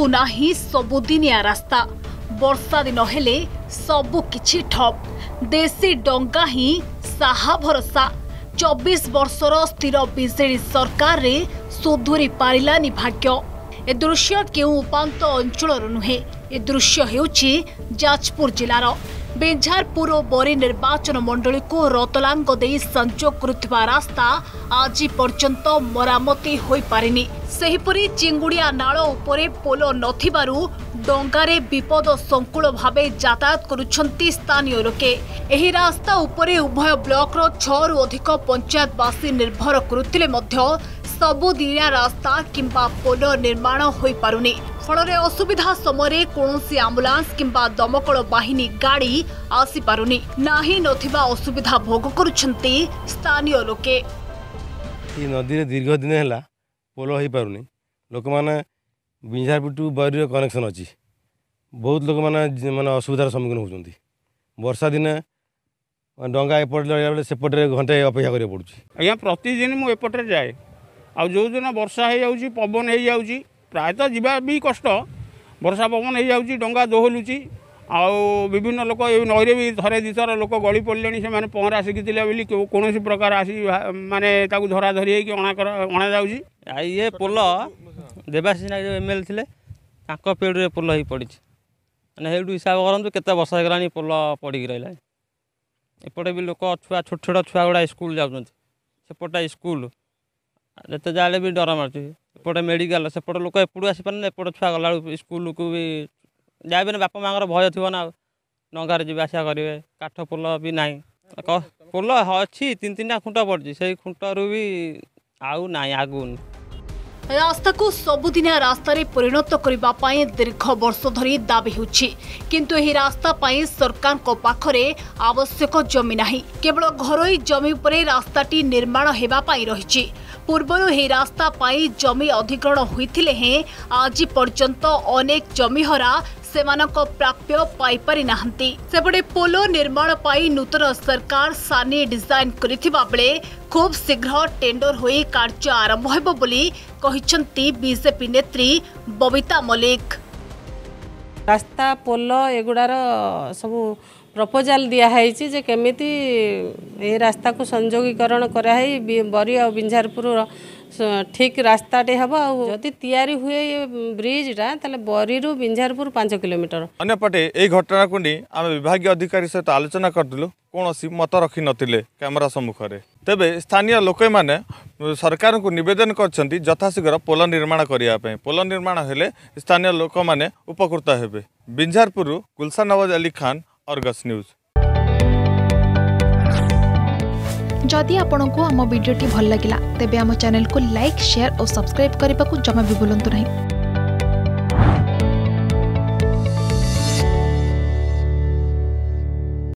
आगकु नाही सबुदिनिया रास्ता वर्षा दिन हेले सबु किछि ठप देसी डंगा ही साहा भरोसा 24 वर्षर स्थिर बीजेडी सरकार रे सुधुरी पारिलानी भाग्य। ए दृश्य केउ उपांत अंचल नुहे ए दृश्य हेउछि जाजपुर जिलार बेंझारपुर और बरी निर्वाचन मंडली को रतलांग दे संजोग करुवा रास्ता आज पर्यंत मरामती होई पारिनी। सेहिपरि चिंगुड़िया नाल उपरे पोल नथिबारु डंगारे विपद संकुल भावे यातायात करुछंती स्थानीय लोके। एही रास्ता उपरे उभय ब्लॉक रो 6 रु अधिक पंचायतवासी निर्भर करुथिले मध्य सबुदिनिया रास्ता किंबा पोल निर्माण होई पारुनी। फल असुविधा समय कौन आम्बुलांस किंबा दमकल बाहिनी गाड़ी आसी पारुनी नाही नथिबा असुविधा भोग करुछंती स्थानीय लोके। ई नदी रे दीर्घ दिन हैला पोल होई पारुनी। लोक माने बिंझारपुर टू बरी कनेक्शन अछि। बहुत लोक माने माने असुविधार सम्मुखीन होउछंती। वर्षा दिन डंगा एपट लगे सेपटे घंटे अपेक्षा करिया पड़ुछि। आज्ञा प्रतिदिन मु एपटे जाए आ जो दिन वर्षा हो जाउछि पवन हो जाउछि प्रायतः जीवा भी कष्ट वर्षा पवन हो जाउछि डंगा दोहलुछि आउ विभिन्न लोक नईरे भी थरे दिथर लोक गली पड़े से मैंने पहरा शिखिले बोली कौन प्रकार आसी माने ताकू धरा धरी अणा जाउछि। ये पोल देवाशीष नायक एमएलए थे पेड़ पोल हो पड़ी मैंने हिसाब करूँ केते वर्ष होगा पोल पड़ी रहा एपटे भी लोक छुआ छोट छोट छुआ गुड़ा स्कूल जाऊँ सेपटा स्कूल जिते जाए भी डर मार्च एपटे मेडिकल सेपटे लोक एपटू आसपारे एपटे छुआ गला स्कूल को भी जाए भी बापा माँ भय थी ना डंगार जी आसा करेंगे काठ पोल भी ना पोल अच्छी 3-3टा खुंट पड़ी से खुंटू भी आउ ना आगु रास्ता को सबुदिनिया रास्ता रे परिणत करबा पाए दीर्घ वर्ष धरी दाबी होछि किंतु एही रास्ता पाए सरकार को पाखरे आवश्यक जमी नाही। केवल घरोई जमी उपरे रास्ताटी निर्माण हेबा पाई रहिछि। पूर्वरु एही रास्ता पाई जमी अधिग्रहण होइथिले हे आज पर्यंत अनेक जमीहरा सेमानक प्राप्य पाई पारि नाहंती। सेपटे पोलो निर्माण पाई नूतन सरकार सानी डिजाइन करिथिबा बेले खूब शीघ्र टेंडर होई कार्य आरंभ हेबो बोली कहिसंती बीजेपी नेत्री बबीता मलिक। रास्ता पोल एगुड़ार सब प्रपोजाल दिया है जे केमिति ए रास्ता को संयोगीकरण कराई बरी और बिंझारपुर ठीक रास्ताटे हम जदि तैयारी हुए ये ब्रिजटा ताले बरी रु बिंझारपुर 5 किलोमीटर। अन्यपटे यही घटना को आम विभाग अधिकारी सहित आलोचना करूँ कौन मत रखी नथिले कैमरा सम्मुख में। तेबे स्थानीय लोक मैंने सरकार को निवेदन करछंती यथाशीघ्र पोल निर्माण करने। पोल निर्माण हेले स्थानीय लोक मैंने उपकृत हेबे। Binjharpur Gulshan Nawaz Ali Khan, Argus News. जदि आपंक आम भिडी भल लगा तेब आम चैनल को लाइक, शेयर और सब्सक्राइब करने को जमा भी भूलु नहीं।